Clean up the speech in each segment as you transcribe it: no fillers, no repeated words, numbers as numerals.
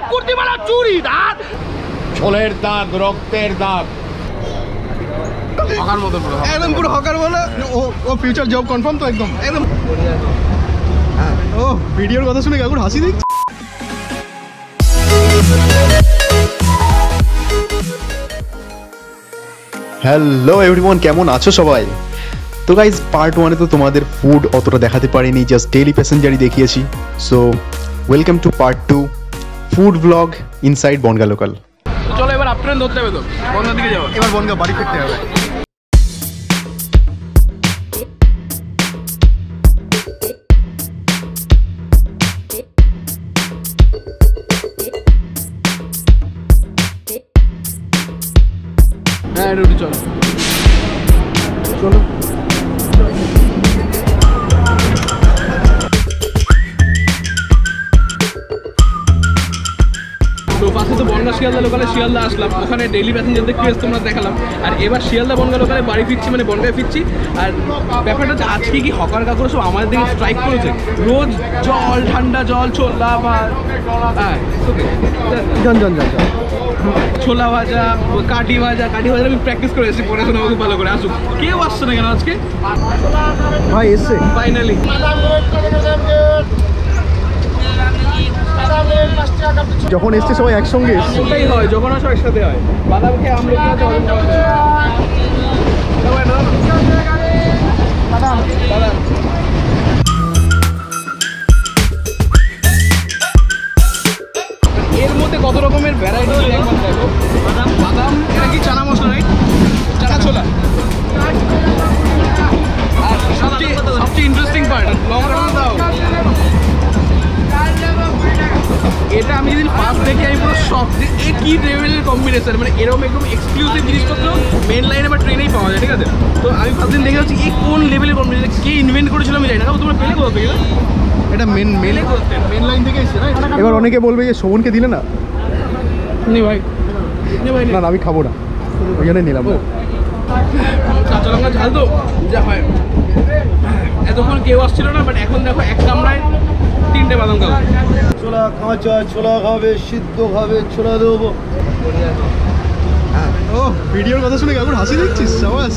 কুর্তিমালা চুরি দাঁত ছোলের দাগ রক্তের দাগ হকার মতো একদম পুরো হকার বলে ও ফিউচার জব কনফার্ম তো একদম একদম ও ভিডিওর কথা শুনে কাকুর হাসি দিচ্ছে হ্যালো এভরিওয়ান, কেমন আছো সবাই? তো গাইজ পার্ট 1 তো তোমাদের ফুড অতটা দেখাতে পারিনি, জাস্ট ডেইলি প্যাসেঞ্জারই দেখিয়েছি। So welcome to part 2 food blog inside Bongaon local. চলো এবার আপ ট্রেন ধরতে হবে, তো বনগার দিকে যাবো। এবার বনগা বাড়ি ফিরতে হবে। হ্যাঁ রুটি চলো চলো। তো ফার্স্টে তো বনগা শিয়ালদা লোকালে শিয়ালদা আসলাম, ওখানে ডেইলি প্যাসেঞ্জারদের ক্রেজ তোমরা দেখালাম। আর এবার শিয়ালদা বনগা লোকালে বাড়ি ফিরছি, মানে বনগায় ফিরছি। আর ব্যাপারটা হচ্ছে আজকে কি হকার কাকুরা সব আমাদের দিকে স্ট্রাইক করেছে। রোজ জল, ঠান্ডা জল, ছোলা বা হ্যাঁ ছোলা ভাজা, কাঠি ভাজা আমি প্র্যাকটিস করে এসেছি, পড়াশোনা খুব ভালো করে। আসুক, কেউ আসছে না কেন আজকে? ভাই এসছে ফাইনালি। যখন এসছে সবাই একসঙ্গে এসছে, ওটাই হয় যখন সব একসাথে হয়। বাদাম খেয়ে আমরা এর মধ্যে কত রকমের ভ্যারাইটি একবার দেখো। বাদাম এটা কি চানা মশলা, রাইট? চানা ছোলা। আর সবচেয়ে ইন্টারেস্টিং পার্ট লং রাউন্ড দাও। এটা আমি যেদিন ফার্স্ট দেখি আমি পুরো শক যে এ কী লেভেলের কম্বিনেশন, মানে এরকম একদম এক্সক্লুসিভ জিনিসপত্র মেন লাইনে বা ট্রেনেই পাওয়া যায়, ঠিক আছে? তো আমি ফার্স্ট দিন দেখে হচ্ছে এই কোন লেভেলের কম্বিনেশন, কে ইনভেন্ট করেছিল আমি জানি না। তোমরা পেলে কোথা থেকে? এটা মেন লাইন থেকে এসছে না? এবার অনেকে বলবে যে শোভনকে দিলে না। নে ভাই, নে ভাই, না আমি খাবো না, ওই জন্য নিলাম। কাঁচা লঙ্কা ঝাল তো যা হয়। এতক্ষণ কেউ আসছিল না, বাট এখন দেখো এক কামড়ায় 3টে বাদাম খাবো। ছোলা কাঁচা, ছোলা খাবে, সিদ্ধ খাবে, ছোলা দেবো। ও ভিডিওর কথা শুনে কাকুর হাসি দেখছিস? সাবাস।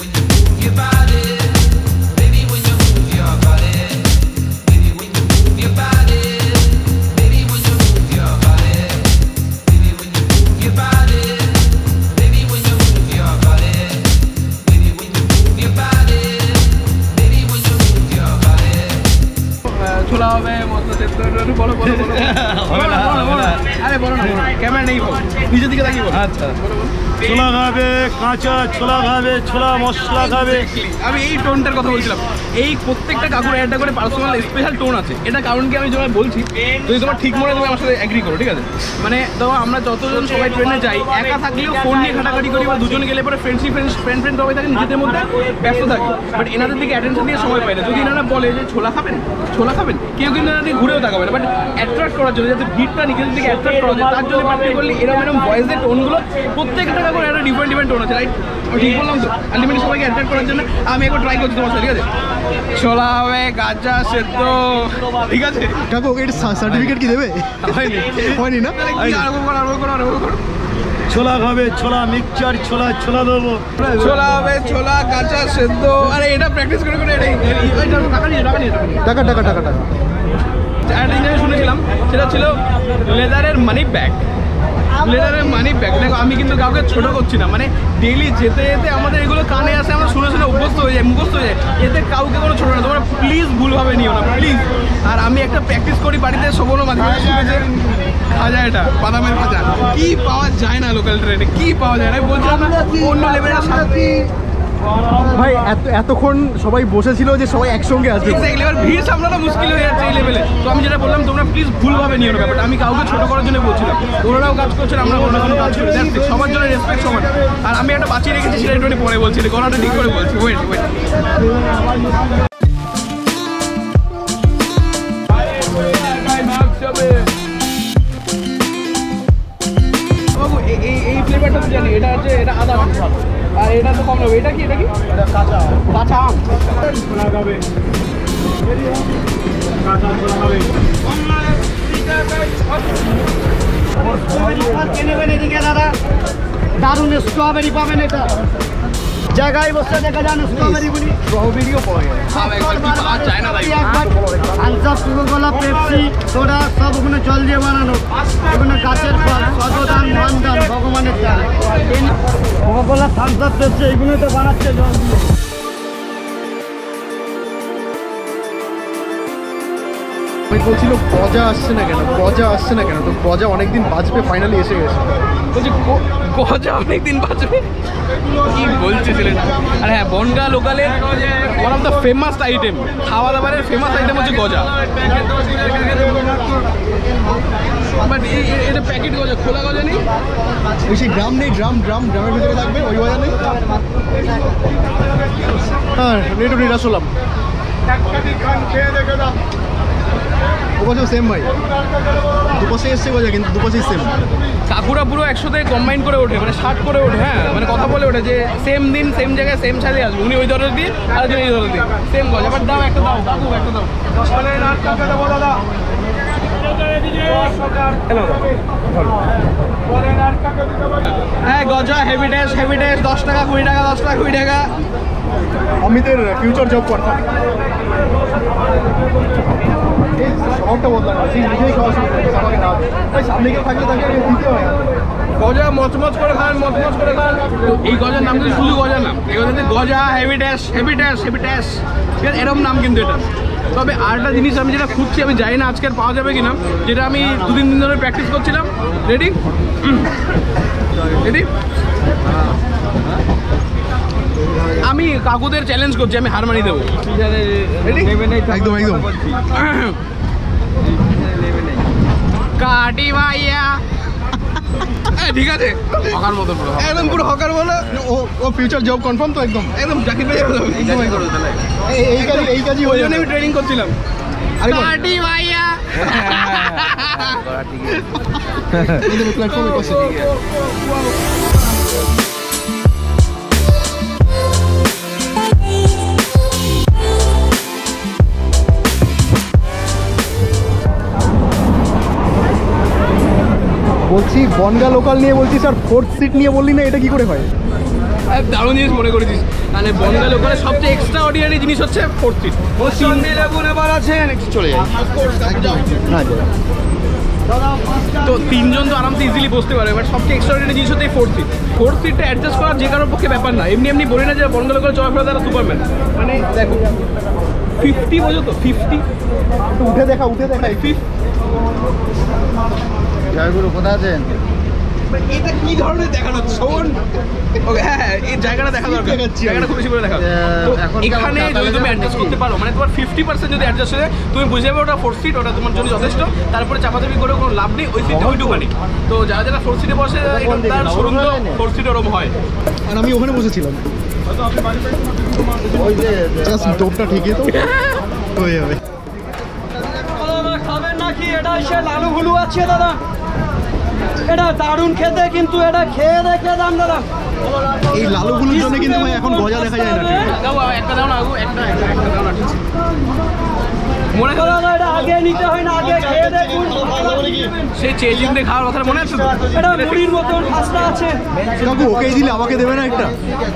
ছোলা হবে, মশলা সেদ্ধ হবে, বলো বলো বলো। আরে বলো না, ক্যামেরা নেই, বলো নিজের দিকে তাকিয়ে বলো। আচ্ছা, ছোলা খাবে, কাঁচা ছোলা খাবে, ছোলা মশলা খাবে। আমি এই টোনটার কথা বলছিলাম। এই প্রত্যেকটা কাকুর একটা করে পার্সোনাল স্পেশাল টোন আছে। এটা কারণ কি আমি তোমায় বলছি, যদি তোমার ঠিক মনে তুমি আমার সাথে অ্যাগ্রি করো, ঠিক আছে? মানে ধরো আমরা যতজন সবাই ট্রেনে যাই, একা থাকলেও ফোন নিয়ে ঘাটাঘাটি করি, বা দুজনে গেলে পরে ফ্রেন্ড সবাই থাকে নিজেদের মধ্যে ব্যস্ত থাকে, বাট এনাদের দিকে অ্যাটেনশন দিয়ে সময় পায় না। যদি এনারা বলে যে ছোলা খাবেন, কেউ কিন্তু এনাদের ঘুরেও তাকাবে না। বাট অ্যাট্রাক্ট করার জন্য, যাতে ভিড়টা নিজেদের দিকে অ্যাট্রাক্ট করা যায়, তার জন্য পার্টিকুলারলি এরকম ভয়েসের টোনগুলো প্রত্যেকটা কাকুর একটা ডিফারেন্ট টোন আছে, রাইট? আমি ঠিক বললাম তো? আলটিমেটলি সবাইকে অ্যাট্রাক্ট করার জন্য আমি একবার ট্রাই করছি তোমার সাথে, ঠিক আছে? ছোলা হবে, গাজা সেদ্ধ, ঠিক আছে? কাকু এর সার্টিফিকেট কি দেবে? হয়নি না? আরো করো। ছোলা খাবে, ছোলা মিক্সচার, ছোলা দেবো। ছোলা হবে, ছোলা গাজা সেদ্ধ। আরে এটা প্র্যাকটিস করে টাকা একটা জিনিস শুনেছিলাম, সেটা ছিল লেদারের মানি ব্যাগ। দেখো আমি কিন্তু কাউকে ছোট করছি না, মানে ডেইলি যেতে যেতে আমাদের এগুলো কানে আসে, আমরা শুনে মুখস্থ হয়ে যায়। এতে কাউকে কোনো ছোটো না, তোমরা প্লিজ ভুলভাবে নিও না, প্লিজ। আর আমি একটা প্র্যাকটিস করি বাড়িতে, সবনো মাঝে মাঝে শুনেছে ভাজা, এটা বাদামের ভাজা। কি পাওয়া যায় না লোকাল ট্রেনে, কি পাওয়া যায় না বলছিলাম না, অন্য লেভেলের শান্তি। ভাই এতক্ষণ সবাই বসেছিল যে সবাই একসঙ্গে আসবে, এবার ভিড় সামলানো মুশকিল হয়ে যাচ্ছে এই লেভেলে। তো আমি যেটা বললাম, তোমরা প্লিজ ভুলভাবে নিও না ব্যাপারটা। আমি কাউকে ছোট করার জন্য বলছিলাম, ওনারাও কাজ করছেন, আমরা অন্য কোনো কাজ করি, সবার জন্য রেসপেক্ট সমান। আর আমি একটা বাঁচিয়ে রেখেছি, সেটা একটু পরে বলছি, গলাটা ঠিক করে বলছি। ওয়েট এই ফ্লেভারটা তো জানি, এটা হচ্ছে এটা আদা, আর এটা তো কম নেবে। এটা কি কাঁচা আম। ছোলা খাবে, কাঁচা ছোলা খাবে। দাদা দারুণ স্ট্রবেরি পাবেন, এটা জায়গায় বসে দেখা যান স্ট্রবেরি বলি, স্ট্রবেরিও পাওয়া যায়। কোকাকোলা, পেপসি, সোডা সব ওখানে জল দিয়ে বানানো, ওখানে গাছের ফল, সতদান, ধান, ভগবানের দান। কোকাকোলা, থামস আপ, পেপসি এইগুলো তো বানাচ্ছে জল দিয়ে। আমি বলছিল গজা আসছে না কেন, গজা আসছে না কেন, তো গজা অনেকদিন বাঁচবে, ফাইনালি এসে গেছে। বলছি গজা অনেকদিন বাঁচবে, কি বলছে ছেলেটা। আর হ্যাঁ, বনগাঁ লোকালের one of the famous item, খাওয়া দাওয়ারের ফেমাস আইটেম হচ্ছে গজা। বাট এটা প্যাকেট গজা, খোলা গজা নেই, বেশি গ্রাম নেই, গ্রামের ভিতরে থাকবে, ওই গজা নেই। হ্যাঁ, একটু নিরাশ হলাম। ওপাশেও সেম ভাই, দুপাশে এসছে গজা, কিন্তু দুপাশেই সেম। কাকুরা পুরো একসাথে কম্বাইন করে ওঠে, মানে শার্ট করে ওঠে। হ্যাঁ, মানে কথা বলে ওঠে যে সেম দিন সেম জায়গায় সেম সাইজে আসবে, উনি ওই ধরনের দিয়ে আর একজন এই ধরনের দিয়ে সেম গজা। বাট দাও একটা, দাও কাকু একটা দাও। হ্যাঁ, গজা হেভি টেস্ট, 10 টাকা 20 টাকা, 10 টাকা 20 টাকা। অমিতের ফিউচার জব করতাম, স্বভাবটা বদলানো, নিজেই খাওয়া শুরু করেছে, আমাকে না ভাই সামনে কেউ থাকলে তাকে দিতে হয়। গজা মচমচ করে খান, মচমচ করে খান। এই গজার নাম কিন্তু শুধু গজা নাম, এই গজাতে গজা হেভি টেস্ট, ঠিক আছে, এরকম নাম কিন্তু এটা। তবে আরেকটা জিনিস আমি যেটা খুঁজছি, আমি জানি না আজকের পাওয়া যাবে কিনা, যেটা আমি 2-3 দিন ধরে প্র্যাকটিস করছিলাম। রেডি রেডি, আমি কাকুদের চ্যালেঞ্জ করছি, আমি হার মানি দেবো। একদম একদম কাটি ভাইয়া, ঠিক আছে, হকার মতো পুরো, একদম পুরো হকার বলো। ও ফিউচার জব কনফার্ম তো, একদম একদম জাকির ভাই এই কাজই ওই জন্য আমি ট্রেনিং করছিলাম। কাটি ভাইয়া, প্ল্যাটফর্মে পাশে। বলছি বনগাঁ লোকাল নিয়ে বলছি স্যার, 4th সিট নিয়ে বললি না, এটা কি করে হয়? দারুণ জিনিস মনে করেছিস। মানে বনগাঁ লোকালে সবচেয়ে এক্সট্রা অর্ডিনারি জিনিস হচ্ছে 4th সিট। এবার আছেন, চলে যায়। তো 3 জন তো আরামসে ইজিলি বসতে পারে, বাট সবচেয়ে এক্সট্রা অর্ডিনারি জিনিস হচ্ছে 4th সিটটা অ্যাডজাস্ট করা যে কারোর পক্ষে ব্যাপার না। এমনি বলি না যে বনগাঁ লোকাল চলাফেরা তারা সুপারম্যান। মানে দেখো 50 বোঝো তো, 50 উঠে দেখা 50। জয়গুরু কোথায় আছেন? এটা কি ধরনের দেখানো শোন, ওকে হ্যাঁ, এই জায়গাটা দেখা দরকার, জায়গাটা খুব বেশি করে দেখা। তো এখানে যদি তুমি অ্যাডজাস্ট করতে পারো, মানে তোমার 50% যদি অ্যাডজাস্ট হয়ে যায়, তুমি বুঝে যাবে ওটা 4th সিট, ওটা তোমার জন্য যথেষ্ট। তারপরে চাপাচাপি করে কোনো লাভ নেই, ওই সিটটা ওইটুখানি। তো যারা 4th সিটে বসে, তার শুরু তো 4th সিট ওরম হয়। আর আমি ওখানে বসেছিলাম, ওই যে জাস্ট ডোপটা ঠিকই তো হয়ে যাবে। খাবেন নাকি? এটা সে লালু ভুলু আছে দাদা, এটা দারুণ খেতে, কিন্তু এটা খেয়ে দেখে দাম দাদা। এই লালুগুলোর জন্য কিন্তু ভাই এখন গজা দেখা যায় না। দাও একটা দাও না, একটা দাও না, মনে করো এটা আগে নিতে হয় না, আগে খেয়ে দেখুন। সেই চেজিংতে খাওয়ার কথা মনে আছে তো? এটা মুড়ির মতন খাস্তা আছে। কাকু ওকেই দিলে আমাকে দেবে না একটা?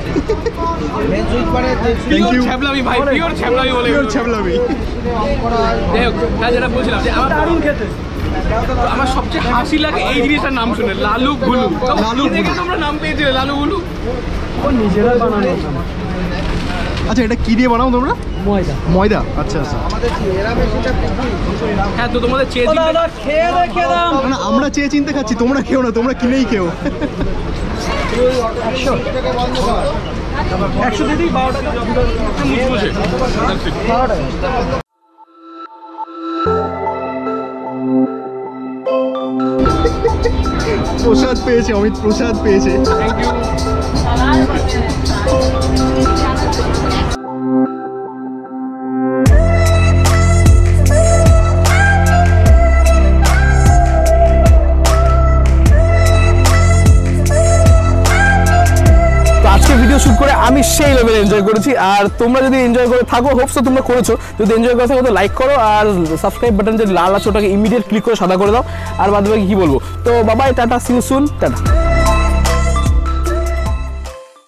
Thank you. ছ্যাবলামি ভাই, পিওর ছ্যাবলামি বলে, পিওর ছ্যাবলামি। যাই হোক, হ্যাঁ যেটা বলছিলাম যে আমার দারুণ খেতে। আমার সবচেয়ে হাসি লাগে এই জিনিসটার নাম শুনে, লালু গুলু। লালু থেকে তোমরা নাম পেয়েছিলে লালু গুলু? নিজেরা বানানো। আচ্ছা, এটা কি দিয়ে বানাও তোমরা? ময়দা। ময়দা, আচ্ছা আচ্ছা। হ্যাঁ, তো তোমাদের চেয়ে খেয়ে দেখে দাম। না, আমরা চেয়ে চিনতে খাচ্ছি, তোমরা খেও না, তোমরা কিনেই খেও। 100 দিদি 12 টাকা। প্রসাদ পেয়েছে অমিত, প্রসাদ পেয়েছে। Thank you. আজকে ভিডিও শ্যুট করে আমি সেই লেভেলে এনজয় করেছি। আর তোমরা যদি এনজয় করে থাকো, হোপস তো তোমরা করেছো, যদি এনজয় করে থাকো তো লাইক করো, আর সাবস্ক্রাইব বাটন যে লাল আছে ওটাকে ইমিডিয়েট ক্লিক করে সাদা করে দাও। আর বাদ বাকি কি বলবো, তো Babai, tata, see you soon, tata.